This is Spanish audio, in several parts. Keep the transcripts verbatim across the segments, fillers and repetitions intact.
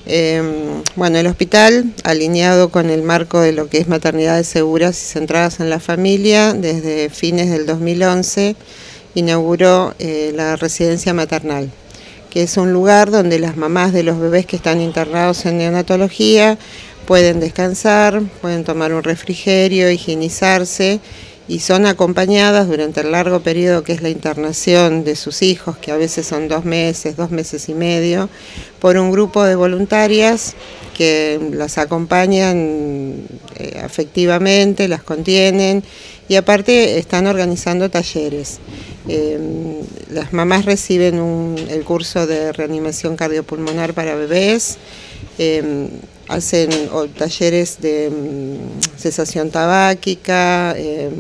Eh, bueno, el hospital, alineado con el marco de lo que es maternidades seguras y centradas en la familia, desde fines del dos mil once inauguró eh, la residencia maternal, que es un lugar donde las mamás de los bebés que están internados en neonatología pueden descansar, pueden tomar un refrigerio, higienizarse, y son acompañadas durante el largo periodo que es la internación de sus hijos, que a veces son dos meses, dos meses y medio, por un grupo de voluntarias que las acompañan eh, afectivamente, las contienen, y aparte están organizando talleres. Eh, las mamás reciben un, el curso de reanimación cardiopulmonar para bebés, eh, hacen o, talleres de um, cesación tabáquica, eh,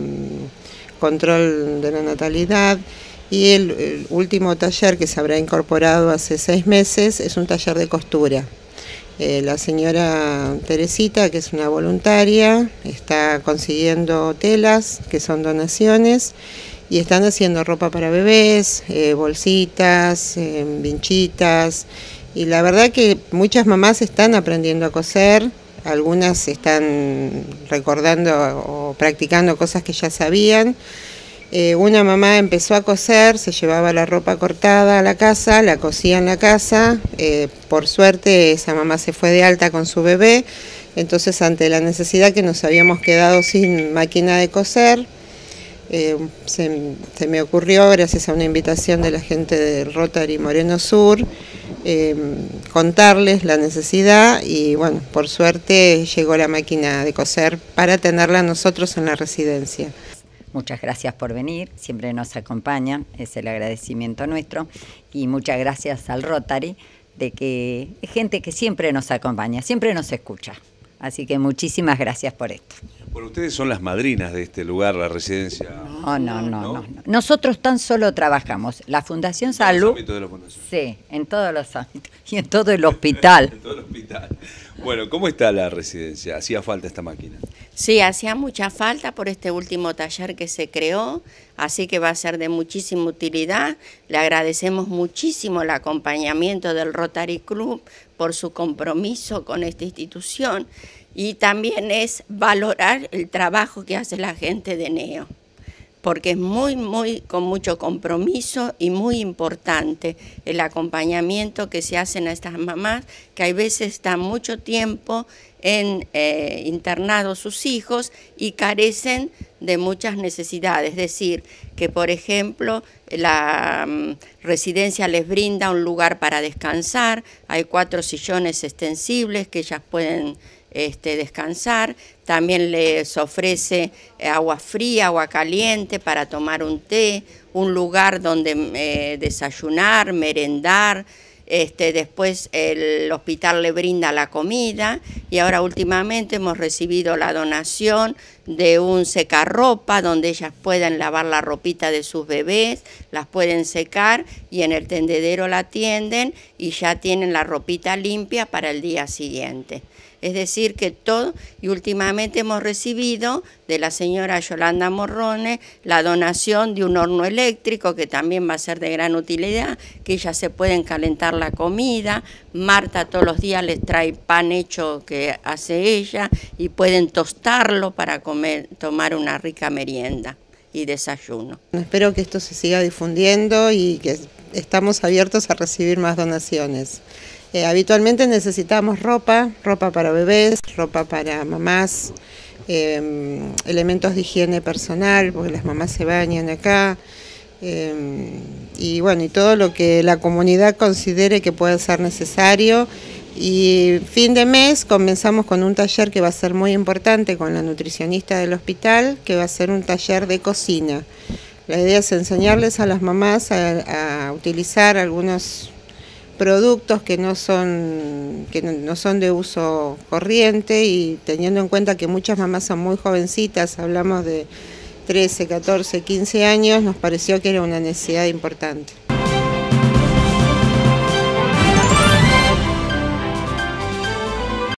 control de la natalidad, y el, el último taller que se habrá incorporado hace seis meses es un taller de costura. Eh, la señora Teresita, que es una voluntaria, está consiguiendo telas, que son donaciones, y están haciendo ropa para bebés, eh, bolsitas, eh, vinchitas, y la verdad que muchas mamás están aprendiendo a coser, algunas están recordando o practicando cosas que ya sabían. Eh, una mamá empezó a coser, se llevaba la ropa cortada a la casa, la cosía en la casa, eh, por suerte esa mamá se fue de alta con su bebé, entonces ante la necesidad que nos habíamos quedado sin máquina de coser, eh, se, se me ocurrió, gracias a una invitación de la gente del Rotary Moreno Sur, eh, contarles la necesidad, y bueno, por suerte llegó la máquina de coser para tenerla nosotros en la residencia. Muchas gracias por venir, siempre nos acompañan, es el agradecimiento nuestro, y muchas gracias al Rotary, de que es gente que siempre nos acompaña, siempre nos escucha. Así que muchísimas gracias por esto. Bueno, ustedes son las madrinas de este lugar, la residencia. No, no, no, no. no. Nosotros tan solo trabajamos. La Fundación Salud. En todos los ámbitos de la Fundación. Sí, en todos los ámbitos. Y en todo el hospital. En todo el hospital. Bueno, ¿cómo está la residencia? ¿Hacía falta esta máquina? Sí, hacía mucha falta por este último taller que se creó, así que va a ser de muchísima utilidad. Le agradecemos muchísimo el acompañamiento del Rotary Club por su compromiso con esta institución, y también es valorar el trabajo que hace la gente de Neo, porque es muy, muy, con mucho compromiso y muy importante el acompañamiento que se hacen a estas mamás, que a veces están mucho tiempo en eh, internados sus hijos y carecen de muchas necesidades. Es decir, que por ejemplo la um, residencia les brinda un lugar para descansar, hay cuatro sillones extensibles que ellas pueden Este, descansar, también les ofrece agua fría, agua caliente para tomar un té, un lugar donde eh, desayunar, merendar, este, después el hospital le brinda la comida, y ahora últimamente hemos recibido la donación de un secarropa donde ellas pueden lavar la ropita de sus bebés, las pueden secar y en el tendedero la tienden y ya tienen la ropita limpia para el día siguiente. Es decir, que todo, y últimamente hemos recibido de la señora Yolanda Morrone la donación de un horno eléctrico que también va a ser de gran utilidad, que ellas se pueden calentar la comida. Marta todos los días les trae pan hecho que hace ella y pueden tostarlo para comer, tomar una rica merienda y desayuno. Espero que esto se siga difundiendo y que estamos abiertos a recibir más donaciones. Eh, habitualmente necesitamos ropa, ropa para bebés, ropa para mamás, eh, elementos de higiene personal, porque las mamás se bañan acá, eh, y bueno, y todo lo que la comunidad considere que pueda ser necesario. Y fin de mes comenzamos con un taller que va a ser muy importante con la nutricionista del hospital, que va a ser un taller de cocina. La idea es enseñarles a las mamás a, a utilizar algunos productos que no son que no son de uso corriente, y teniendo en cuenta que muchas mamás son muy jovencitas, hablamos de trece, catorce, quince años, nos pareció que era una necesidad importante.